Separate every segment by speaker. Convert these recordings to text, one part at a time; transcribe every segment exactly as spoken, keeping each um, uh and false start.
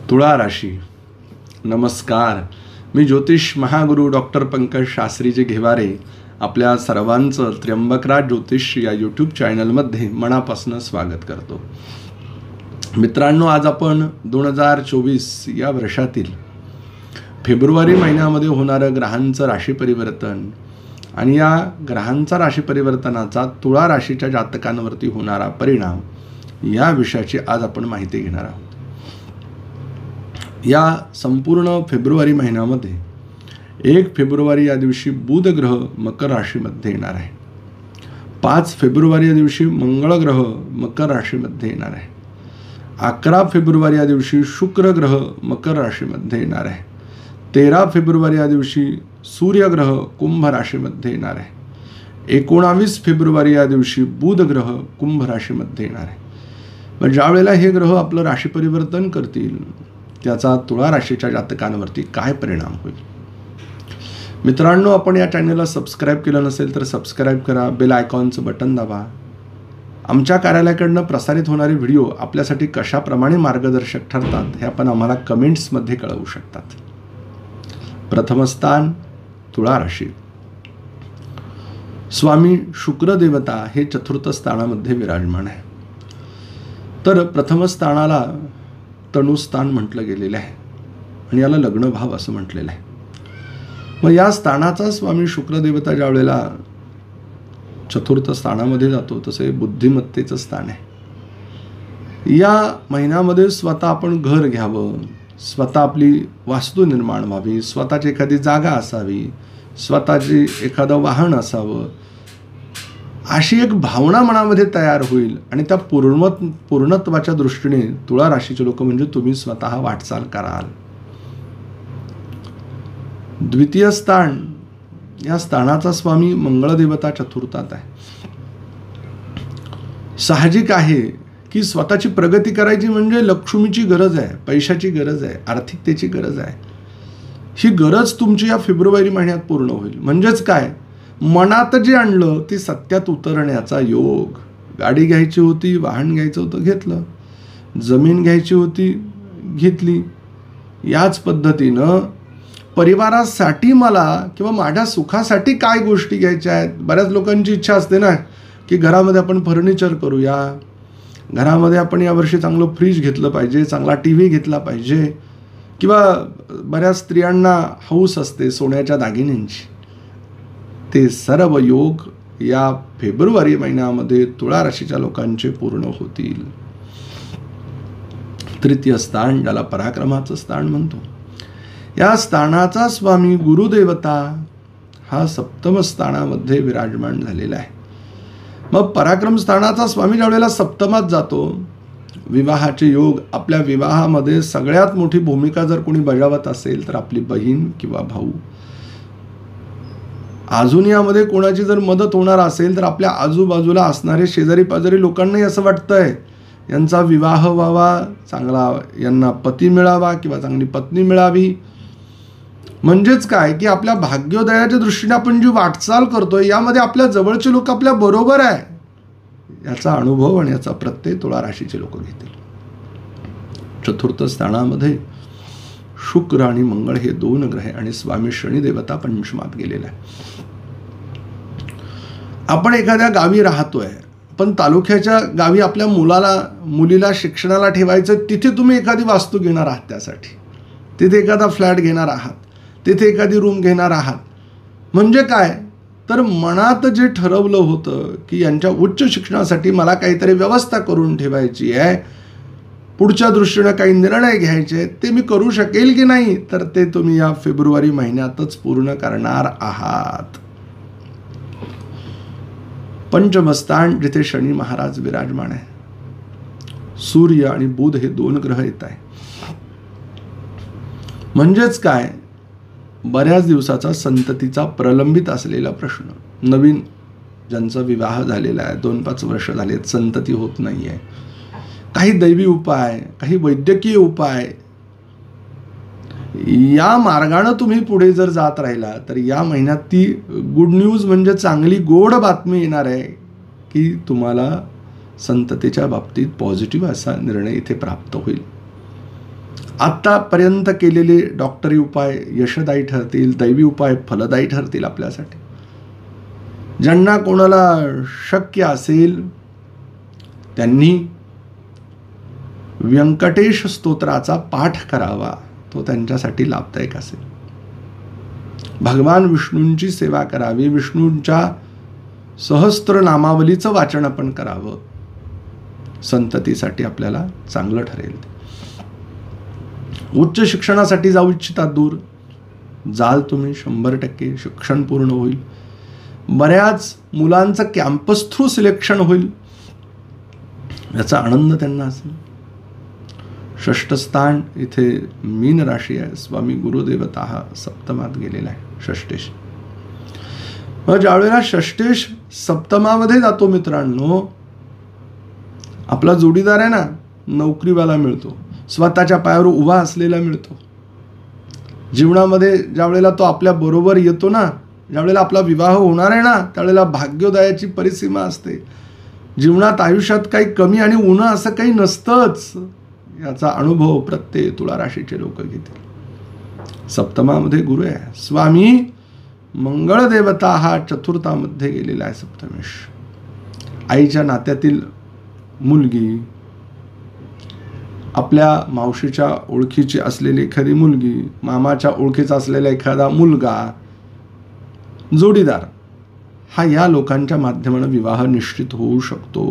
Speaker 1: तुळा राशी. नमस्कार. मी ज्योतिष महागुरु डॉक्टर पंकज शास्त्रीजी घेवारे आपल्या सर्वांचं त्र्यंबकराज ज्योतिष या यूट्यूब चॅनलमध्ये मनापासून स्वागत करतो. मित्रांनो, आज आपण दोन हजार चोवीस या वर्षातील फेब्रुवारी महिन्यामध्ये होणारं ग्रहांचं राशी परिवर्तन आणि या ग्रहांचा राशी परिवर्तनाचा तुळा राशीच्या जातकांवरती होणारा परिणाम या विषयाची आज आपण माहिती घेणार आहोत. या संपूर्ण फेब्रुवारी महिन्यामध्ये एक फेब्रुवारी या दिवशी बुध ग्रह मकर राशीमध्ये येणार आहे. पाच फेब्रुवारी या दिवशी मंगळ ग्रह मकर राशीमध्ये येणार आहे. अकरा फेब्रुवारी या दिवशी शुक्र ग्रह मकर राशीमध्ये येणार आहे. तेरा फेब्रुवारी या दिवशी सूर्यग्रह कुंभ राशीमध्ये येणार आहे. एकोणावीस फेब्रुवारी या दिवशी बुध ग्रह कुंभ राशीमध्ये येणार आहे. मग ज्या वेळेला हे ग्रह आपलं राशी परिवर्तन करतील त्याचा तुळा राशीच्या जातकांवरती काय परिणाम होईल. मित्रांनो, आपण या चॅनलला सबस्क्राईब केलं नसेल तर सबस्क्राईब करा, बेल आयकॉनचं बटन दाबा. आमच्या कार्यालयाकडनं प्रसारित होणारे व्हिडिओ आपल्यासाठी कशाप्रमाणे मार्गदर्शक ठरतात हे आपण आम्हाला कमेंट्समध्ये कळवू शकतात. प्रथम स्थान तुळा राशी. स्वामी शुक्र देवता हे चतुर्थ स्थानामध्ये विराजमान आहे. तर प्रथम स्थानाला तनुस्थान म्हटलं गेलेलं आहे आणि याला लग्न भाव असं म्हटलेलं आहे. मग या स्थानाचा स्वामी शुक्र देवता ज्या वेळेला चतुर्थ स्थानामध्ये जातो तसे बुद्धिमत्तेचं स्थान आहे. या महिन्यामध्ये स्वतः आपण घर घ्यावं, स्वतः आपली वास्तू निर्माण व्हावी, स्वतःची एखादी जागा असावी, स्वतःची एखादं वाहन असावं, अशी एक भावना मनामध्ये तयार होईल आणि त्या पूर्ण पूर्णत्वाच्या दृष्टीने तुळा राशीचे लोक म्हणजे तुम्ही स्वतः वाटचाल कराल. द्वितीय स्थान या स्थानाचा स्वामी मंगळ देवता चतुर्थात आहे. साहजिक आहे की स्वतःची प्रगती करायची म्हणजे लक्ष्मीची गरज आहे, पैशाची गरज आहे, आर्थिकतेची गरज आहे. ही गरज तुमची या फेब्रुवारी महिन्यात पूर्ण होईल. म्हणजेच काय, मनात जे आणलं ते सत्यात उतरण्याचा योग. गाडी घ्यायची होती, वाहन घ्यायचं होतं, घेतलं. जमीन घ्यायची होती, घेतली. याच पद्धतीनं परिवारासाठी मला किंवा माझ्या सुखासाठी काय गोष्टी घ्यायच्या आहेत. बऱ्याच लोकांची इच्छा असते ना की घरामध्ये आपण फर्निचर करूया, घरामध्ये आपण यावर्षी चांगलं फ्रीज घेतलं पाहिजे, चांगला टी व्ही घेतला पाहिजे, किंवा बऱ्याच स्त्रियांना हौस असते सोन्याच्या दागिन्यांची. ते सर्व योग या फेब्रुवारी महिन्यामध्ये तुळा राशीच्या लोकांचे पूर्ण होतील. तृतीय स्थान ज्याला पराक्रमाचं स्थान म्हणतो, या स्थानाचा स्वामी गुरुदेवता हा सप्तम स्थानामध्ये विराजमान झालेला आहे. मग पराक्रम स्थानाचा स्वामी ज्या वेळेला सप्तमात जातो, विवाहाचे योग, आपल्या विवाहामध्ये सगळ्यात मोठी भूमिका जर कोणी बजावत असेल तर आपली बहीण किंवा भाऊ. अजून यामध्ये कोणाची जर मदत होणार असेल तर आपल्या आजूबाजूला असणारे शेजारी पाजारी लोकांनाही असं वाटतंय यांचा विवाह व्हावा, चांगला यांना पती मिळावा किंवा चांगली पत्नी मिळावी. म्हणजेच काय की आपल्या भाग्योदयाच्या दृष्टीने आपण जी वाटचाल करतोय यामध्ये आपल्या जवळचे लोक आपल्या बरोबर आहे याचा अनुभव आणि याचा प्रत्यय तुळा राशीचे लोक घेतील. चतुर्थ स्थानामध्ये शुक्र आणि मंगळ हे दोन ग्रह आणि स्वामी शनी देवता पंचमात गेलेला आहे. आपण एखाद्या गावी राहतोय, पण तालुक्याच्या गावी आपल्या मुलाला मुलीला शिक्षणाला ठेवायचं, तिथे तुम्ही एखादी वास्तू घेणार आहात, त्यासाठी तिथे एखादा फ्लॅट घेणार आहात, तिथे एखादी रूम घेणार आहात. म्हणजे काय तर मनात जे ठरवलं होतं की यांच्या उच्च शिक्षणासाठी मला काहीतरी व्यवस्था करून ठेवायची आहे, पुढच्या दृष्टीने काही निर्णय घ्यायचे, ते मी करू शकेल की नाही, तर ते तुम्ही या फेब्रुवारी महिन्यातच पूर्ण करणार आहात. पंचमस्थान जिथे शनी महाराज विराजमान आहे, सूर्य आणि बुध हे दोन ग्रह येत आहे. म्हणजेच काय, बऱ्याच दिवसाचा संततीचा प्रलंबित असलेला प्रश्न, नवीन ज्यांचा विवाह झालेला आहे, दोन पाच वर्ष झालेत, संतती होत नाही आहे, काही दैवी उपाय, काही वैद्यकीय उपाय, या मार्गाने तुम्ही पुढे जर जात राहिला तर या महिन्यात ती गुड न्यूज म्हणजे चांगली गोड बातमी येणार आहे की तुम्हाला संततेच्या बाबतीत पॉझिटिव्ह असा निर्णय इथे प्राप्त होईल. आत्तापर्यंत केलेले डॉक्टरी उपाय यशदायी ठरतील, दैवी उपाय फलदायी ठरतील आपल्यासाठी. ज्यांना कोणाला शक्य असेल त्यांनी व्यंकटेश स्तोत्राचा पाठ करावा, तो त्यांच्यासाठी लाभदायक असेल. भगवान विष्णूंची सेवा करावी, विष्णूंच्या सहस्त्र नामावलीचं वाचन आपण करावं, संततीसाठी आपल्याला चांगलं ठरेल. उच्च शिक्षणासाठी जाऊ इच्छिता दूर जाल तुम्ही, शंभर टक्के शिक्षण पूर्ण होईल. बऱ्याच मुलांचं कॅम्पस थ्रू सिलेक्शन होईल, याचा आनंद त्यांना असेल. षष्ठस्थान इथे मीन राशी आहे, स्वामी गुरुदेवता हा सप्तमात गेलेला आहे, षष्ठेश. मग ज्यावेळेला षष्ठेश सप्तमामध्ये जातो मित्रांनो, आपला जोडीदार आहे ना, नोकरीवाला मिळतो, स्वतःच्या पायावर उभा असलेला मिळतो. जीवनामध्ये ज्यावेळेला तो आपल्या बरोबर येतो ना, ज्यावेळेला आपला विवाह होणार आहे ना, त्यावेळेला भाग्योदयाची परिसीमा असते. जीवनात आयुष्यात काही कमी आणि उणं असं काही नसतंच, याचा अनुभव प्रत्येक तुला राशीचे लोक घेतील. सप्तमामध्ये गुरु आहे. स्वामी मंगळ देवता हा चतुर्थामध्ये गेलेला आहे, सप्तमेश. आईच्या नात्यातील मुलगी, आपल्या मावशीच्या ओळखीची असलेली एखादी मुलगी, मामाच्या ओळखीचा असलेला एखादा मुलगा, जोडीदार, हा या लोकांच्या माध्यमाने विवाह निश्चित होऊ शकतो.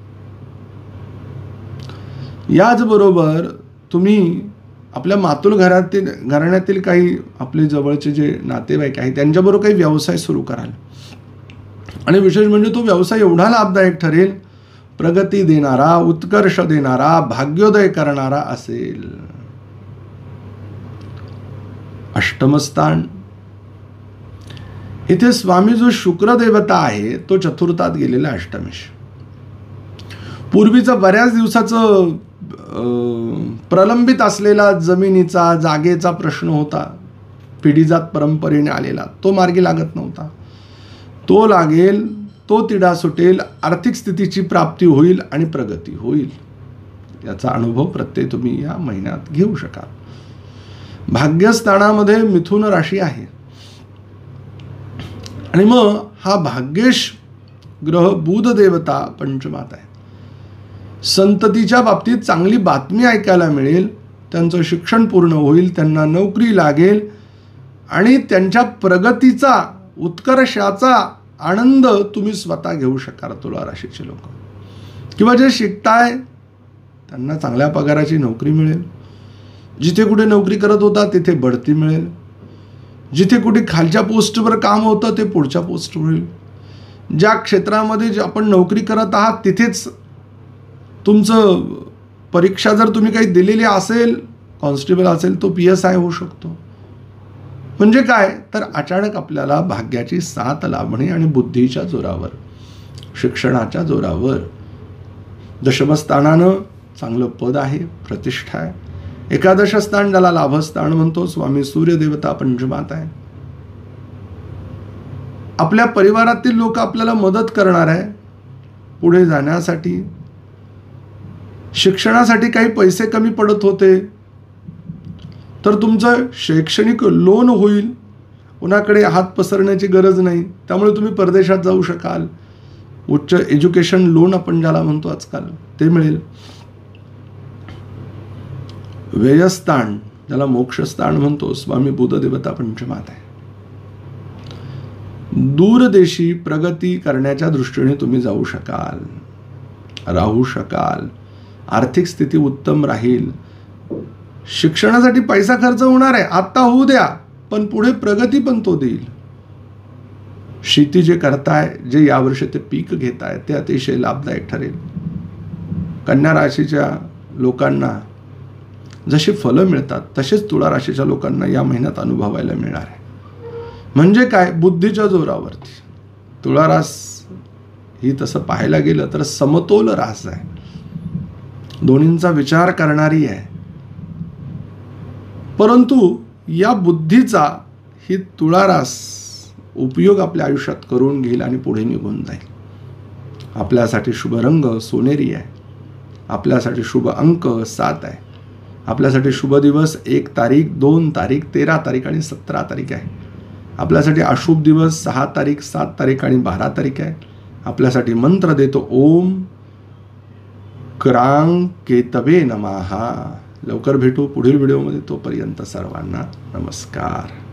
Speaker 1: याचबरोबर तुम्ही आपल्या मातुल घरातील घराण्यातील काही आपले जवळचे जे नातेवाईक आहेत त्यांच्याबरोबर काही व्यवसाय सुरू कराल, आणि विशेष म्हणजे तो व्यवसाय एवढा लाभदायक ठरेल, प्रगती देणारा, उत्कर्ष देणारा, भाग्योदय करणारा असेल. अष्टमस्थान इथे स्वामी जो शुक्र देवता आहे तो चतुर्थात गेलेला अष्टमेश. पूर्वीचा बऱ्याच दिवसाचं प्रलंबित असलेला जमिनीचा जागेचा प्रश्न होता, पिढीजात परंपरेने आलेला, तो मार्गी लागत नव्हता. तो लागेल, तो तिढा सुटेल, आर्थिक स्थितीची प्राप्ती होईल आणि प्रगती होईल. याचा अनुभव प्रत्येक तुम्ही या महिन्यात घेऊ शकाल. भाग्यस्थानामध्ये मिथुन राशी आहे, आणि मग हा भाग्येश ग्रह बुध देवता पंचमात आहे. संततीच्या बाबतीत चांगली बातमी ऐकायला मिळेल, त्यांचं शिक्षण पूर्ण होईल, त्यांना नोकरी लागेल, आणि त्यांच्या प्रगतीचा, उत्कर्षाचा आनंद तुम्ही स्वतः घेऊ शकाल. तुला राशीचे लोक किंवा जे शिकताय त्यांना चांगल्या पगाराची नोकरी मिळेल. जिथे कुठे नोकरी करत होता तिथे बढती मिळेल. जिथे कुठे खालच्या पोस्टवर काम होतं ते पुढच्या पोस्टवर होईल. ज्या क्षेत्रामध्ये जे आपण नोकरी करत आहात तिथेच तुमचं परीक्षा जर तुम्ही काही दिलेली असेल, कॉन्स्टेबल असेल, तो पी एस आय होऊ शकतो. म्हणजे काय तर अचानक आपल्याला भाग्याची साथ लाभणे आणि बुद्धीच्या जोरावर, शिक्षणाच्या जोरावर. दशमस्थानानं चांगलं पद आहे, प्रतिष्ठा आहे. एकादश स्थान ज्याला लाभस्थान म्हणतो, स्वामी सूर्यदेवता पंचमात आहे. आपल्या परिवारातील लोक आपल्याला मदत करणार आहे पुढे जाण्यासाठी. शिक्षणासाठी काही पैसे कमी पडत होते तर तुमचं शैक्षणिक लोन होईल, कोणाकडे हात पसरण्याची गरज नाही, त्यामुळे तुम्ही परदेशात जाऊ शकाल. उच्च एज्युकेशन लोन आपण ज्याला म्हणतो आजकाल, ते मिळेल. व्ययस्थान ज्याला मोक्षस्थान म्हणतो, स्वामी बुधदेवता पंचमात आहे. दूरदेशी प्रगती करण्याच्या दृष्टीने तुम्ही जाऊ शकाल, राहू शकाल. आर्थिक स्थिती उत्तम राहील. शिक्षणासाठी पैसा खर्च होणार आहे, आत्ता होऊ द्या, पण पुढे प्रगती पण तो देईल. शेती जे करताय, जे यावर्षी ते पीक घेताय, ते अतिशय लाभदायक ठरेल. कन्या राशीच्या लोकांना जशी फलं मिळतात तसेच तुला राशीच्या लोकांना या महिन्यात अनुभवायला मिळणार आहे. म्हणजे काय, बुद्धीच्या जोरावरती. तुळा रास ही तसं पाहायला गेलं तर समतोल रास आहे, दोन्हींचा विचार करणारी आहे. परंतु या बुद्धीचा ही तुळा रास उपयोग आपल्या आयुष्यात करून घेईल आणि पुढे निघून जाईल. आपल्यासाठी शुभ रंग सोनेरी आहे. आपल्यासाठी शुभ अंक सात आहे. आपल्यासाठी शुभ दिवस एक तारीख, दोन तारीख, तेरा तारीख आणि सतरा तारीख आहे. आपल्यासाठी अशुभ दिवस सहा तारीख, सात तारीख आणि बारा तारीख आहे. आपल्यासाठी मंत्र देतो ओम क्रांग केतवे नमः. लवकर भेटू पुढील व्हिडिओमध्ये. तोपर्यंत सर्वांना नमस्कार.